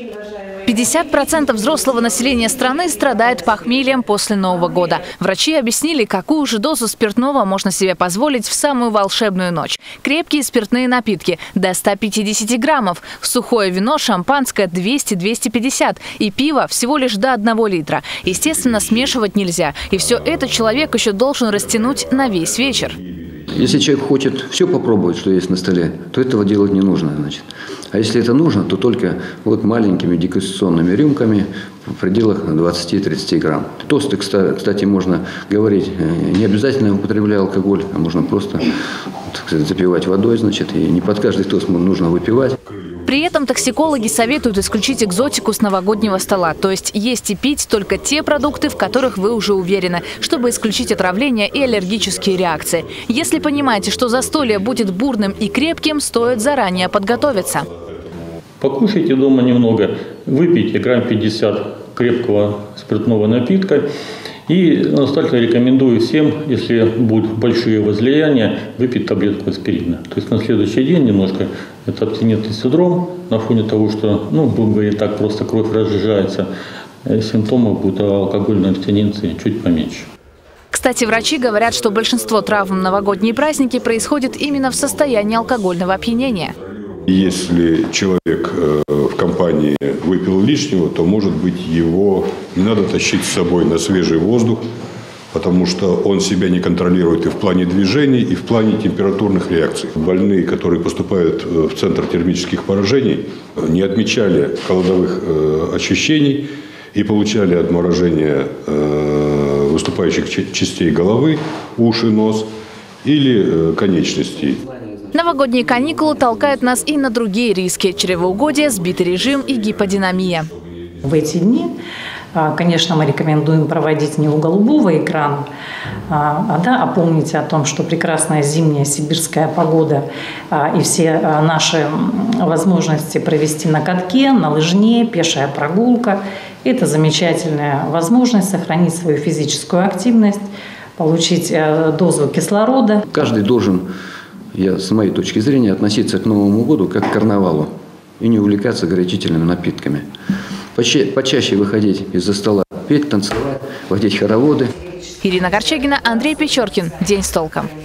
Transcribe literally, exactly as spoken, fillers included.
пятьдесят процентов взрослого населения страны страдает похмельем после Нового года. Врачи объяснили, какую же дозу спиртного можно себе позволить в самую волшебную ночь. Крепкие спиртные напитки до ста пятидесяти граммов, сухое вино, шампанское двести — двести пятьдесят и пиво всего лишь до одного литра. Естественно, смешивать нельзя. И все это человек еще должен растянуть на весь вечер. Если человек хочет все попробовать, что есть на столе, то этого делать не нужно, значит. А если это нужно, то только вот маленькими дегустационными рюмками в пределах двадцати-тридцати грамм. Тосты, кстати, можно говорить, не обязательно употребляя алкоголь, а можно просто, так сказать, запивать водой, значит, и не под каждый тост нужно выпивать. При этом токсикологи советуют исключить экзотику с новогоднего стола, то есть есть и пить только те продукты, в которых вы уже уверены, чтобы исключить отравление и аллергические реакции. Если понимаете, что застолье будет бурным и крепким, стоит заранее подготовиться. Покушайте дома немного, выпейте грамм пятьдесят крепкого спиртного напитка. И настоятельно рекомендую всем, если будут большие возлияния, выпить таблетку аспирина. То есть на следующий день немножко это абстинентный синдром на фоне того, что, ну, будем говорить так, просто кровь разжижается, симптомов будут алкогольной абстиненции чуть поменьше. Кстати, врачи говорят, что большинство травм в новогодние праздники происходит именно в состоянии алкогольного опьянения. Если человек в компании выпил лишнего, то, может быть, его не надо тащить с собой на свежий воздух, потому что он себя не контролирует и в плане движений, и в плане температурных реакций. Больные, которые поступают в центр термических поражений, не отмечали холодовых ощущений и получали отморожение выступающих частей головы, уши, нос или конечностей. Новогодние каникулы толкают нас и на другие риски – чревоугодие, сбитый режим и гиподинамия. В эти дни, конечно, мы рекомендуем проводить не у голубого экрана, а, да, а помните о том, что прекрасная зимняя сибирская погода и все наши возможности провести на катке, на лыжне, пешая прогулка – это замечательная возможность сохранить свою физическую активность, получить дозу кислорода. Каждый должен, я с моей точки зрения, относиться к Новому году как к карнавалу и не увлекаться горячительными напитками. Поча почаще выходить из-за стола, петь, танцевать, водить хороводы. Ирина Корчагина, Андрей Печоркин. День с толком.